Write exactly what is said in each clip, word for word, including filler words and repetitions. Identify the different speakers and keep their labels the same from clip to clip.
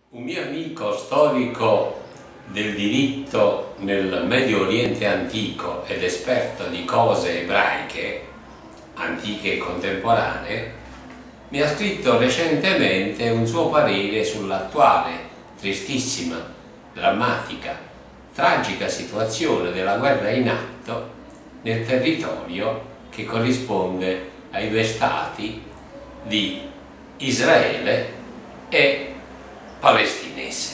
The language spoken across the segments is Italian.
Speaker 1: Un mio amico storico del diritto nel Medio Oriente antico ed esperto di cose ebraiche, antiche e contemporanee, mi ha scritto recentemente un suo parere sull'attuale, tristissima, drammatica, tragica situazione della guerra in atto nel territorio che corrisponde ai due stati di Israele e palestinese.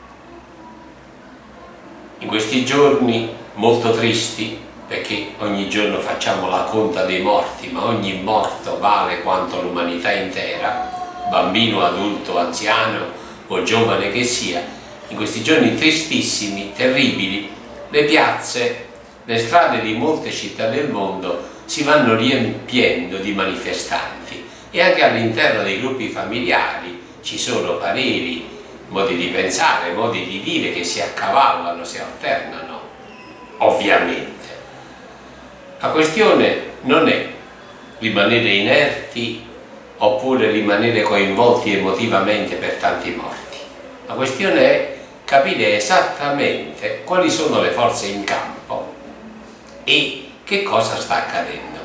Speaker 1: In questi giorni molto tristi, perché ogni giorno facciamo la conta dei morti, ma ogni morto vale quanto l'umanità intera, bambino, adulto, anziano o giovane che sia, in questi giorni tristissimi, terribili, le piazze, le strade di molte città del mondo si vanno riempiendo di manifestanti e anche all'interno dei gruppi familiari ci sono pareri, modi di pensare, modi di dire che si accavallano, si alternano, ovviamente. La questione non è rimanere inerti oppure rimanere coinvolti emotivamente per tanti morti. La questione è capire esattamente quali sono le forze in campo e che cosa sta accadendo.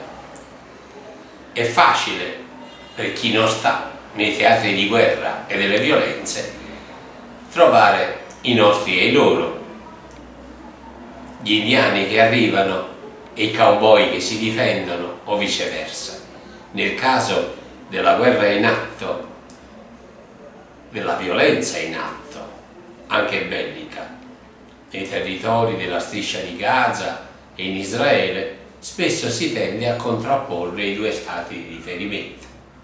Speaker 1: È facile per chi non sta nei teatri di guerra e delle violenze trovare i nostri e i loro, gli indiani che arrivano e i cowboy che si difendono o viceversa. Nel caso della guerra in atto, della violenza in atto, anche bellica, nei territori della striscia di Gaza e in Israele, spesso si tende a contrapporre i due stati di riferimento.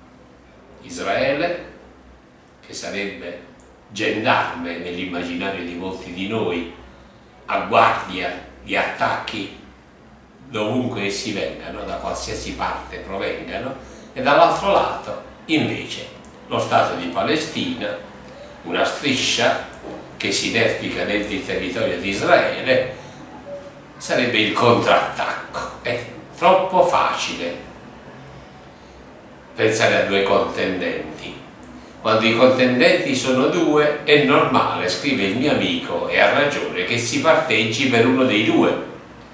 Speaker 1: Israele, che sarebbe gendarme nell'immaginario di molti di noi, a guardia di attacchi dovunque essi vengano, da qualsiasi parte provengano, e dall'altro lato invece lo Stato di Palestina, una striscia che si inerpica nel territorio di Israele, sarebbe il contrattacco. È troppo facile pensare a due contendenti. Quando i contendenti sono due è normale, scrive il mio amico, e ha ragione, che si parteggi per uno dei due.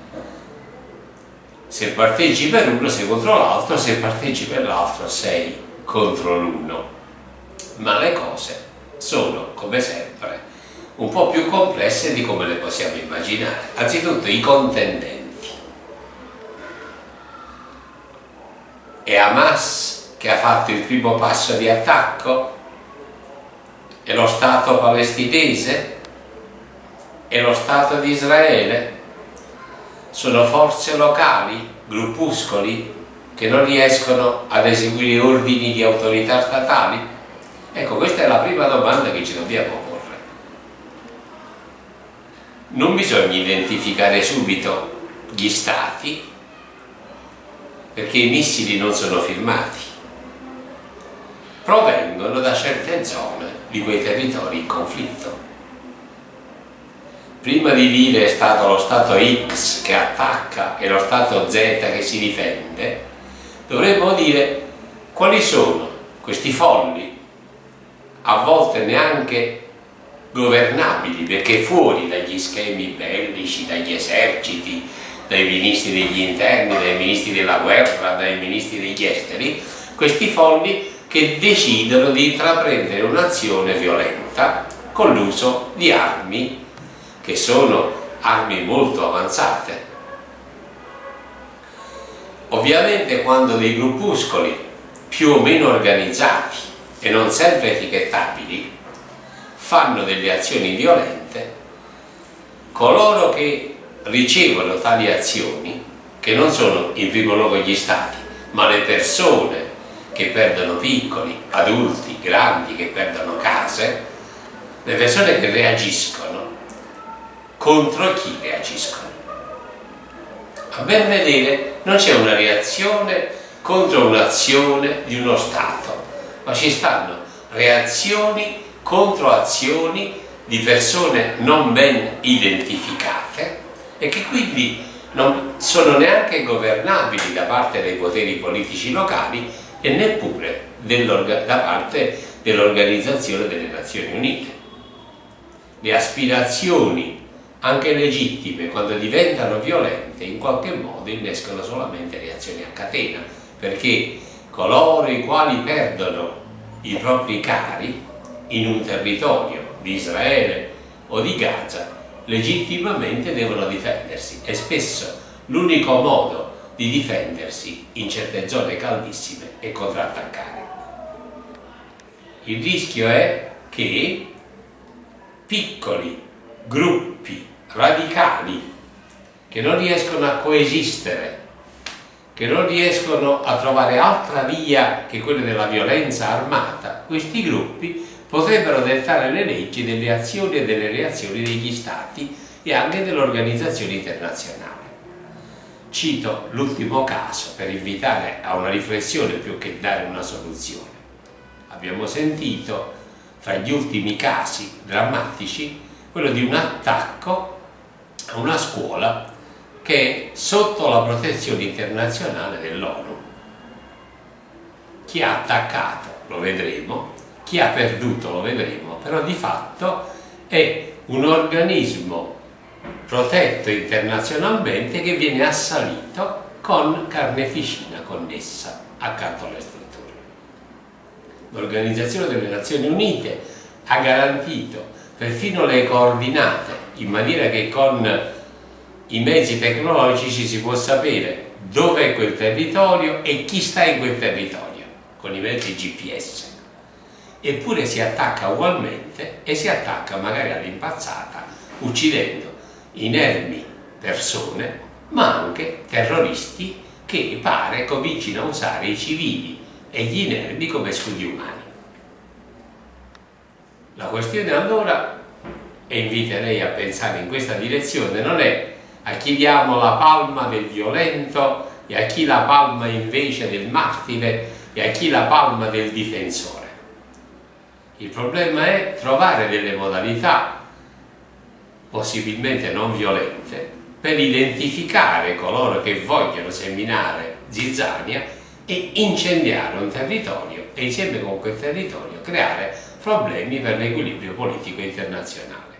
Speaker 1: Se parteggi per uno sei contro l'altro, se parteggi per l'altro sei contro l'uno. Ma le cose sono, come sempre, un po' più complesse di come le possiamo immaginare. Anzitutto i contendenti. È Hamas che ha fatto il primo passo di attacco? È lo Stato palestinese? È lo Stato di Israele? Sono forze locali, gruppuscoli, che non riescono ad eseguire ordini di autorità statali? Ecco, questa è la prima domanda che ci dobbiamo porre. Non bisogna identificare subito gli stati, perché i missili non sono firmati. Provengono da certe zone di quei territori in conflitto. Prima di dire è stato lo Stato X che attacca e lo Stato Z che si difende, dovremmo dire quali sono questi folli, a volte neanche governabili, perché fuori dagli schemi bellici, dagli eserciti, dai ministri degli interni, dai ministri della guerra, dai ministri degli esteri, questi folli che decidono di intraprendere un'azione violenta con l'uso di armi che sono armi molto avanzate. Ovviamente quando dei gruppuscoli più o meno organizzati e non sempre etichettabili fanno delle azioni violente, coloro che ricevono tali azioni, che non sono in primo luogo gli stati, ma le persone che perdono piccoli, adulti, grandi, che perdono case, le persone che reagiscono, contro chi reagiscono? A ben vedere non c'è una reazione contro un'azione di uno Stato, ma ci stanno reazioni contro azioni di persone non ben identificate e che quindi non sono neanche governabili da parte dei poteri politici locali e neppure da parte dell'Organizzazione delle Nazioni Unite. le aspirazioni, anche legittime, quando diventano violente, in qualche modo innescano solamente reazioni a catena, perché coloro i quali perdono i propri cari in un territorio di Israele o di Gaza legittimamente devono difendersi, e spesso l'unico modo di difendersi in certe zone caldissime è contrattaccare. Il rischio è che piccoli gruppi radicali che non riescono a coesistere, che non riescono a trovare altra via che quella della violenza armata, questi gruppi potrebbero dettare le leggi delle azioni e delle reazioni degli Stati e anche delle organizzazioni internazionali. Cito l'ultimo caso per invitare a una riflessione più che dare una soluzione. Abbiamo sentito fra gli ultimi casi drammatici quello di un attacco a una scuola che è sotto la protezione internazionale dell'ONU. Chi ha attaccato lo vedremo, chi ha perduto lo vedremo, però di fatto è un organismo protetto internazionalmente che viene assalito con carneficina connessa accanto alle strutture. L'Organizzazione delle Nazioni Unite ha garantito perfino le coordinate, in maniera che con i mezzi tecnologici si può sapere dove è quel territorio e chi sta in quel territorio, con i mezzi G P S. Eppure si attacca ugualmente, e si attacca magari all'impazzata, uccidendo inermi persone, ma anche terroristi che pare comincino a usare i civili e gli inermi come scudi umani. La questione allora, e inviterei a pensare in questa direzione, non è a chi diamo la palma del violento e a chi la palma invece del martire e a chi la palma del difensore. Il problema è trovare delle modalità possibilmente non violente per identificare coloro che vogliono seminare zizzania e incendiare un territorio e insieme con quel territorio creare problemi per l'equilibrio politico internazionale.